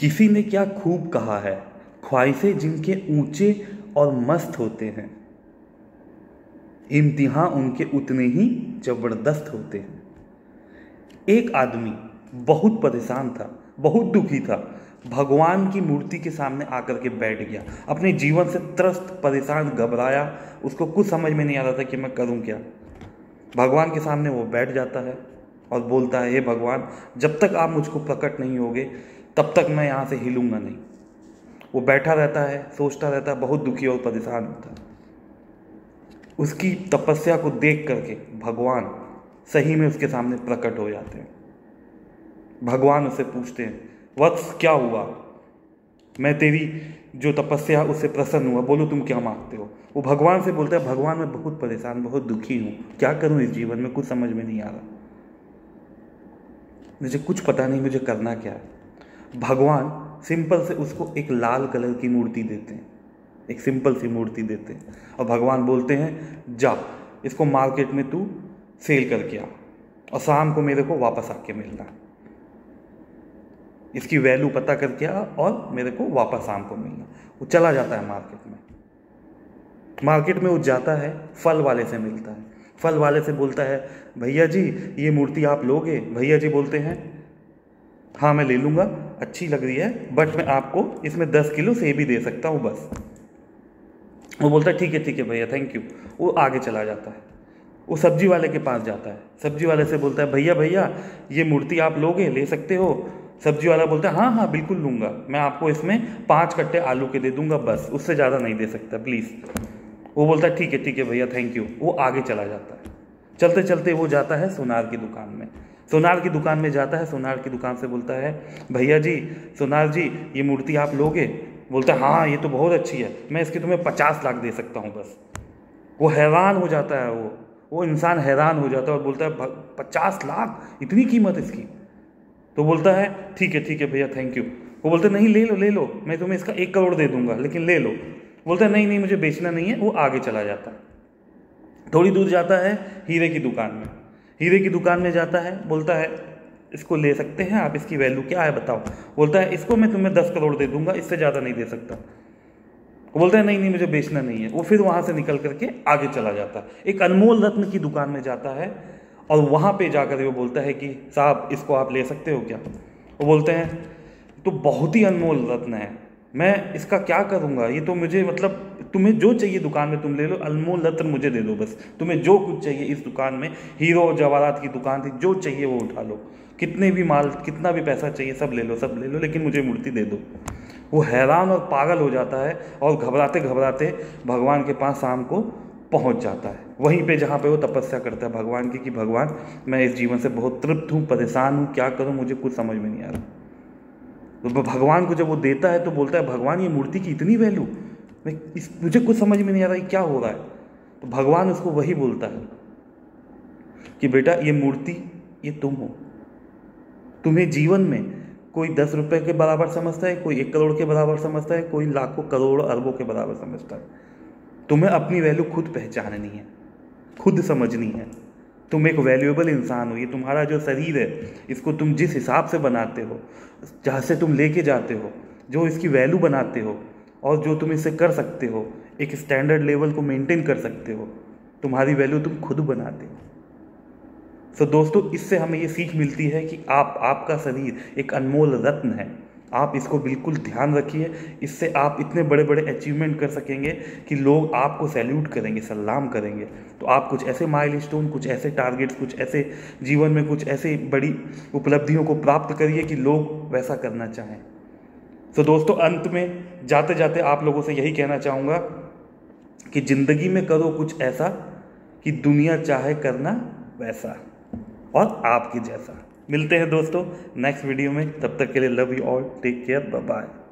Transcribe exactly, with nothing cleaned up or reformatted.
किसी ने क्या खूब कहा है, ख्वाहिशें जिनके ऊंचे और मस्त होते हैं, इम्तिहान उनके उतने ही जबरदस्त होते हैं। एक आदमी बहुत परेशान था, बहुत दुखी था। भगवान की मूर्ति के सामने आकर के बैठ गया, अपने जीवन से त्रस्त, परेशान, घबराया। उसको कुछ समझ में नहीं आ रहा था कि मैं करूं क्या। भगवान के सामने वो बैठ जाता है और बोलता है, हे भगवान, जब तक आप मुझको प्रकट नहीं होगे तब तक मैं यहाँ से हिलूंगा नहीं। वो बैठा रहता है, सोचता रहता है, बहुत दुखी और परेशान होता है। उसकी तपस्या को देख करके भगवान सही में उसके सामने प्रकट हो जाते हैं। भगवान उससे पूछते हैं, वत्स क्या हुआ, मैं तेरी जो तपस्या उससे प्रसन्न हुआ, बोलो तुम क्या मांगते हो। वो भगवान से बोलता है, भगवान मैं बहुत परेशान, बहुत दुखी हूँ, क्या करूँ इस जीवन में, कुछ समझ में नहीं आ रहा, मुझे कुछ पता नहीं मुझे करना क्या है। भगवान सिंपल से उसको एक लाल कलर की मूर्ति देते हैं, एक सिंपल सी मूर्ति देते हैं और भगवान बोलते हैं, जा इसको मार्केट में तू सेल करके आ और शाम को मेरे को वापस आके मिलना, इसकी वैल्यू पता करके आ और मेरे को वापस शाम को मिलना। वो चला जाता है मार्केट में। मार्केट में वो जाता है, फल वाले से मिलता है। फल वाले से बोलता है, भैया जी ये मूर्ति आप लोगे। भैया जी बोलते हैं, हाँ मैं ले लूँगा, अच्छी लग रही है, बट मैं आपको इसमें दस किलो सेब ही दे सकता हूँ बस। वो बोलता है, ठीक है ठीक है भैया, थैंक यू। वो आगे चला जाता है, वो सब्जी वाले के पास जाता है। सब्जी वाले से बोलता है, भैया भैया ये मूर्ति आप लोगे, ले सकते हो। सब्जी वाला बोलता है, हाँ हाँ बिल्कुल लूँगा, मैं आपको इसमें पाँच कट्टे आलू के दे दूंगा बस, उससे ज़्यादा नहीं दे सकता प्लीज़। वो बोलता है, ठीक है ठीक है भैया, थैंक यू। वो आगे चला जाता है। चलते चलते वो जाता है सोनार की दुकान में। सोनार की दुकान में जाता है, सोनार की दुकान से बोलता है, भैया जी, सोनार जी ये मूर्ति आप लोगे। बोलता है, हाँ ये तो बहुत अच्छी है, मैं इसकी तुम्हें पचास लाख दे सकता हूँ बस। वो हैरान हो जाता है, वो वो इंसान हैरान हो जाता है और बोलता है, पचास लाख, इतनी कीमत इसकी। तो बोलता है, ठीक है ठीक है भैया, थैंक यू। वो बोलता है, नहीं ले लो ले लो, मैं तुम्हें इसका एक करोड़ दे दूंगा, लेकिन ले लो। बोलता है, नहीं नहीं मुझे बेचना नहीं है। वो आगे चला जाता है। थोड़ी दूर जाता है हीरे की दुकान में। हीरे की दुकान में जाता है, बोलता है, इसको ले सकते हैं आप, इसकी वैल्यू क्या है बताओ। बोलता है, इसको मैं तुम्हें दस करोड़ दे दूंगा, इससे ज़्यादा नहीं दे सकता। वो बोलता है, नहीं नहीं मुझे बेचना नहीं है। वो फिर वहाँ से निकल करके आगे चला जाता है, एक अनमोल रत्न की दुकान में जाता है और वहाँ पे जाकर वो बोलता है कि साहब इसको आप ले सकते हो क्या। वो बोलते हैं, तो बहुत ही अनमोल रत्न है, मैं इसका क्या करूँगा, ये तो मुझे मतलब तुम्हें जो चाहिए दुकान में तुम ले लो, अनमोल रत्न मुझे दे दो बस, तुम्हें जो कुछ चाहिए इस दुकान में, हीरो जवाहरात की दुकान थी, जो चाहिए वो उठा लो, कितने भी माल, कितना भी पैसा चाहिए सब ले लो, सब ले लो, लेकिन मुझे मूर्ति दे दो। वो हैरान और पागल हो जाता है और घबराते घबराते भगवान के पास शाम को पहुंच जाता है, वहीं पे जहाँ पे वो तपस्या करता है भगवान की कि भगवान मैं इस जीवन से बहुत तृप्त हूँ, परेशान हूँ, क्या करूँ, मुझे कुछ समझ में नहीं आ रहा। तो भगवान को जब वो देता है तो बोलता है, भगवान ये मूर्ति की इतनी वैल्यू, मैं इस मुझे कुछ समझ में नहीं आ रहा ये क्या हो रहा है। तो भगवान उसको वही बोलता है कि बेटा ये मूर्ति ये तुम हो। तुम्हें जीवन में कोई दस रुपए के बराबर समझता है, कोई एक करोड़ के बराबर समझता है, कोई लाखों करोड़ अरबों के बराबर समझता है। तुम्हें अपनी वैल्यू खुद पहचाननी है, खुद समझनी है। तुम एक वैल्यूएबल इंसान हो। ये तुम्हारा जो शरीर है, इसको तुम जिस हिसाब से बनाते हो, जहाँ से तुम लेके जाते हो, जो इसकी वैल्यू बनाते हो और जो तुम इससे कर सकते हो, एक स्टैंडर्ड लेवल को मेंटेन कर सकते हो, तुम्हारी वैल्यू तुम खुद बनाते हो। सो दोस्तों, इससे हमें ये सीख मिलती है कि आप आपका शरीर एक अनमोल रत्न है। आप इसको बिल्कुल ध्यान रखिए, इससे आप इतने बड़े बड़े अचीवमेंट कर सकेंगे कि लोग आपको सैल्यूट करेंगे, सलाम करेंगे। तो आप कुछ ऐसे माइलस्टोन, कुछ ऐसे टारगेट्स, कुछ ऐसे जीवन में कुछ ऐसे बड़ी उपलब्धियों को प्राप्त करिए कि लोग वैसा करना चाहें। तो दोस्तों, अंत में जाते जाते आप लोगों से यही कहना चाहूँगा कि ज़िंदगी में करो कुछ ऐसा कि दुनिया चाहे करना वैसा और आपके जैसा। मिलते हैं दोस्तों नेक्स्ट वीडियो में, तब तक के लिए love you all, take care, bye bye.